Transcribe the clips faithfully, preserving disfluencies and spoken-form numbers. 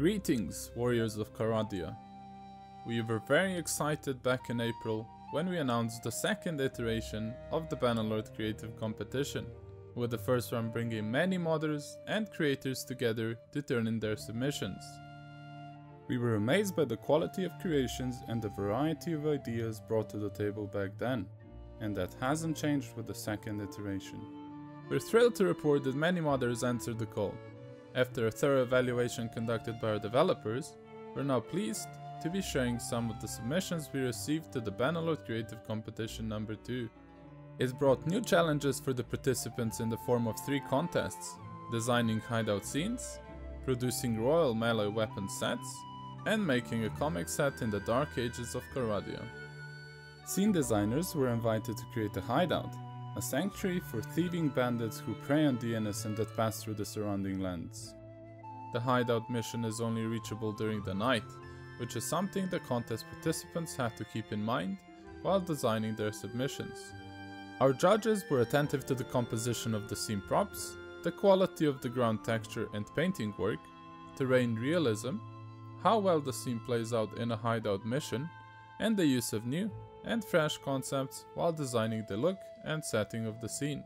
Greetings, warriors of Karadia. We were very excited back in April when we announced the second iteration of the Bannerlord Creative Competition, with the first one bringing many modders and creators together to turn in their submissions. We were amazed by the quality of creations and the variety of ideas brought to the table back then, and that hasn't changed with the second iteration. We're thrilled to report that many modders answered the call. After a thorough evaluation conducted by our developers, we're now pleased to be sharing some of the submissions we received to the Bannerlord Creative Competition number two. It brought new challenges for the participants in the form of three contests: designing hideout scenes, producing royal melee weapon sets, and making a comic set in the dark ages of Karadia. Scene designers were invited to create a hideout, a sanctuary for thieving bandits who prey on the innocent that pass through the surrounding lands. The hideout mission is only reachable during the night, which is something the contest participants have to keep in mind while designing their submissions. Our judges were attentive to the composition of the scene props, the quality of the ground texture and painting work, terrain realism, how well the scene plays out in a hideout mission, and the use of new and fresh concepts while designing the look and setting of the scene.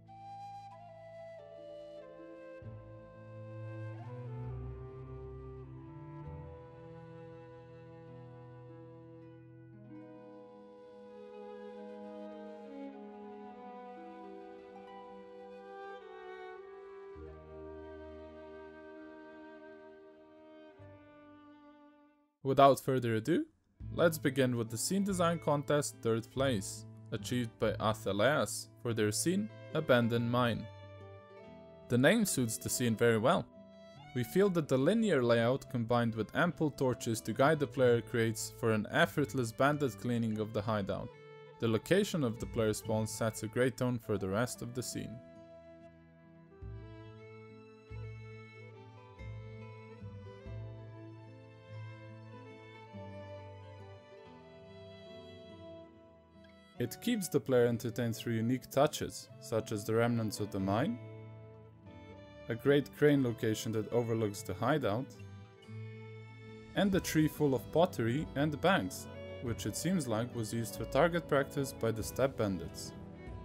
Without further ado, let's begin with the scene design contest third place, achieved by Athaleas for their scene Abandoned Mine. The name suits the scene very well. We feel that the linear layout combined with ample torches to guide the player creates for an effortless bandit cleaning of the hideout. The location of the player spawn sets a great tone for the rest of the scene. It keeps the player entertained through unique touches, such as the remnants of the mine, a great crane location that overlooks the hideout, and a tree full of pottery and bags, which it seems like was used for target practice by the step bandits.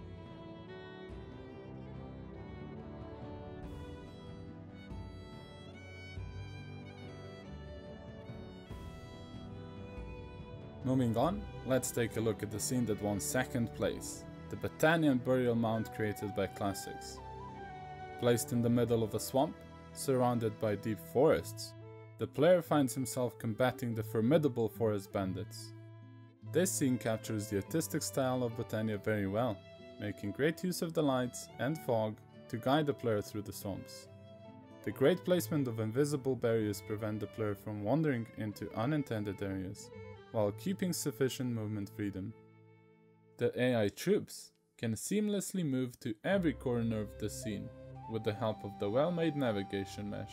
Moving on, let's take a look at the scene that won second place, the Battanian burial mound created by Classics. Placed in the middle of a swamp, surrounded by deep forests, the player finds himself combating the formidable forest bandits. This scene captures the artistic style of Battania very well, making great use of the lights and fog to guide the player through the swamps. The great placement of invisible barriers prevent the player from wandering into unintended areas, while keeping sufficient movement freedom. The A I troops can seamlessly move to every corner of the scene with the help of the well-made navigation mesh.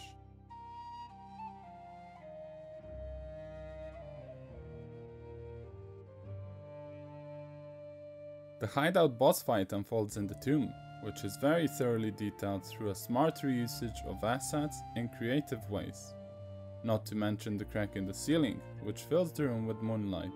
The hideout boss fight unfolds in the tomb, which is very thoroughly detailed through a smart reusage of assets in creative ways. Not to mention the crack in the ceiling, which fills the room with moonlight.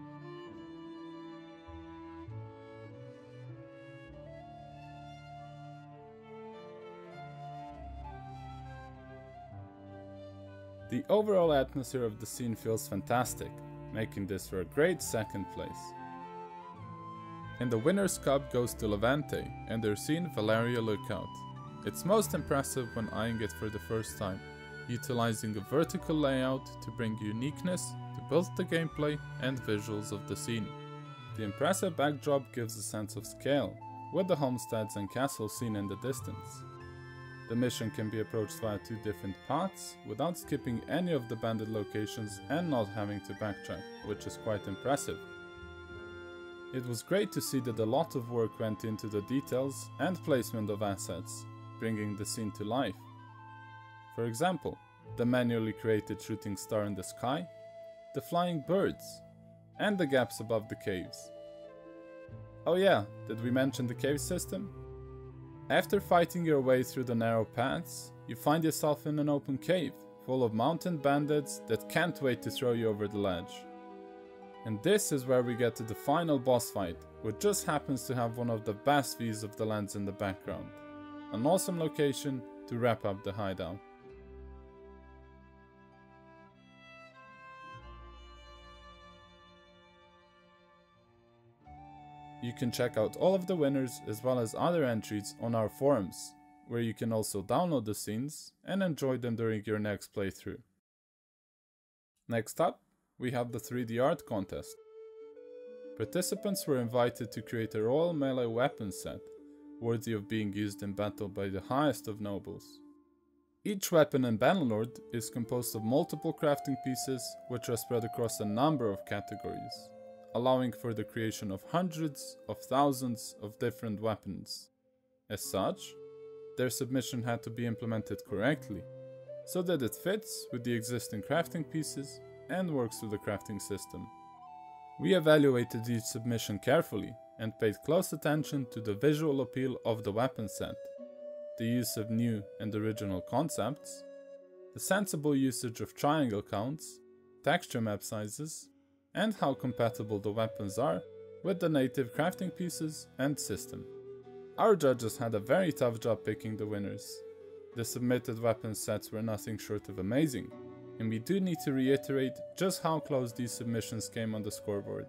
The overall atmosphere of the scene feels fantastic, making this for a great second place. And the winner's cup goes to Levante and their scene Valeria Lookout. It's most impressive when eyeing it for the first time, utilizing a vertical layout to bring uniqueness to both the gameplay and visuals of the scene. The impressive backdrop gives a sense of scale, with the homesteads and castles seen in the distance. The mission can be approached via two different paths, without skipping any of the bandit locations and not having to backtrack, which is quite impressive. It was great to see that a lot of work went into the details and placement of assets, bringing the scene to life. For example, the manually created shooting star in the sky, the flying birds, and the gaps above the caves. Oh yeah, did we mention the cave system? After fighting your way through the narrow paths, you find yourself in an open cave, full of mountain bandits that can't wait to throw you over the ledge. And this is where we get to the final boss fight, which just happens to have one of the best views of the lands in the background. An awesome location to wrap up the hideout. You can check out all of the winners as well as other entries on our forums, where you can also download the scenes and enjoy them during your next playthrough. Next up, we have the three D art contest. Participants were invited to create a royal melee weapon set, worthy of being used in battle by the highest of nobles. Each weapon in Bannerlord is composed of multiple crafting pieces which are spread across a number of categories, allowing for the creation of hundreds of thousands of different weapons. As such, their submission had to be implemented correctly, so that it fits with the existing crafting pieces and works with the crafting system. We evaluated each submission carefully and paid close attention to the visual appeal of the weapon set, the use of new and original concepts, the sensible usage of triangle counts, texture map sizes, and how compatible the weapons are with the native crafting pieces and system. Our judges had a very tough job picking the winners. The submitted weapon sets were nothing short of amazing, and we do need to reiterate just how close these submissions came on the scoreboard.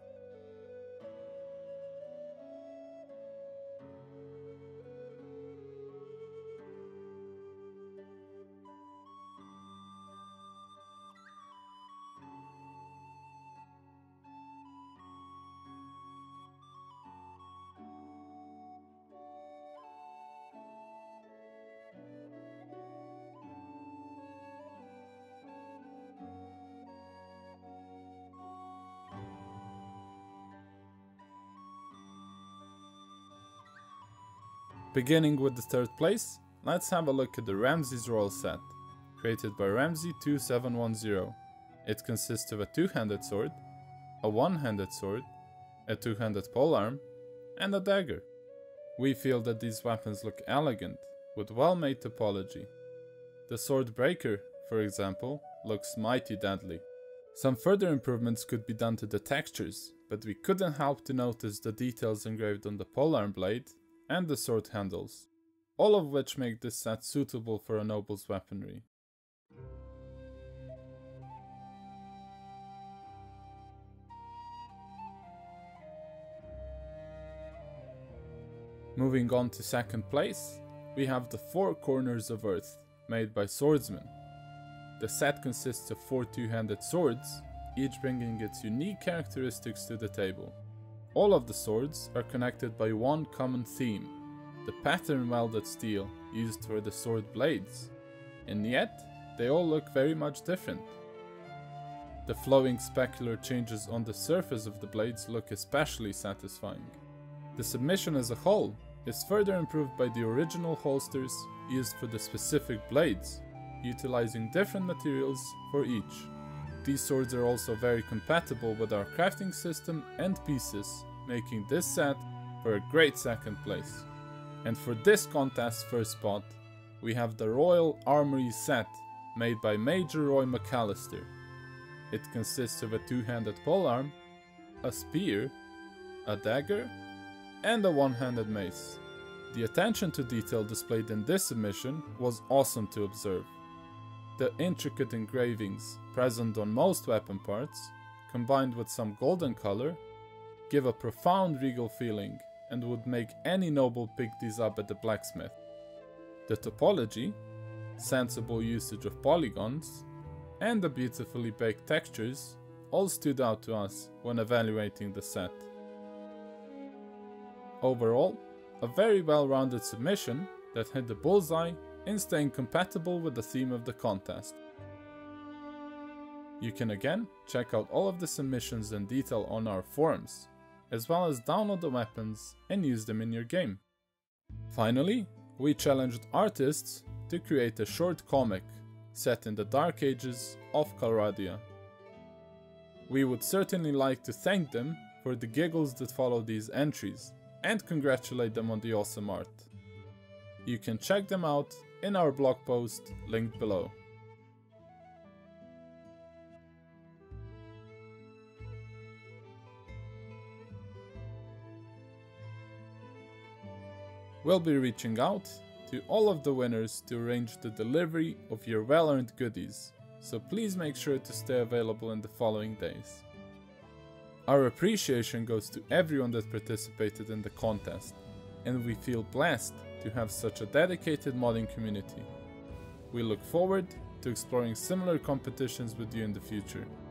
Beginning with the third place, let's have a look at the Ramsey's Royal set, created by Ramsey two seven one zero. It consists of a two-handed sword, a one-handed sword, a two-handed polearm, and a dagger. We feel that these weapons look elegant, with well-made topology. The sword breaker, for example, looks mighty deadly. Some further improvements could be done to the textures, but we couldn't help to notice the details engraved on the polearm blade and the sword handles, all of which make this set suitable for a noble's weaponry. Moving on to second place, we have the Four Corners of Earth, made by Swordsman. The set consists of four two-handed swords, each bringing its unique characteristics to the table. All of the swords are connected by one common theme, the pattern welded steel used for the sword blades, and yet they all look very much different. The flowing specular changes on the surface of the blades look especially satisfying. The submission as a whole is further improved by the original holsters used for the specific blades, utilizing different materials for each. These swords are also very compatible with our crafting system and pieces, making this set for a great second place. And for this contest's first spot, we have the Royal Armory set, made by Major Roy McAllister. It consists of a two-handed polearm, a spear, a dagger, and a one-handed mace. The attention to detail displayed in this submission was awesome to observe. The intricate engravings present on most weapon parts, combined with some golden color, give a profound regal feeling and would make any noble pick these up at the blacksmith. The topology, sensible usage of polygons, and the beautifully baked textures all stood out to us when evaluating the set. Overall, a very well-rounded submission that hit the bullseye in staying compatible with the theme of the contest. You can again check out all of the submissions in detail on our forums, as well as download the weapons and use them in your game. Finally, we challenged artists to create a short comic set in the dark ages of Calradia. We would certainly like to thank them for the giggles that follow these entries and congratulate them on the awesome art. You can check them out in our blog post linked below. We'll be reaching out to all of the winners to arrange the delivery of your well-earned goodies, so please make sure to stay available in the following days. Our appreciation goes to everyone that participated in the contest, and we feel blessed to have such a dedicated modding community. We look forward to exploring similar competitions with you in the future.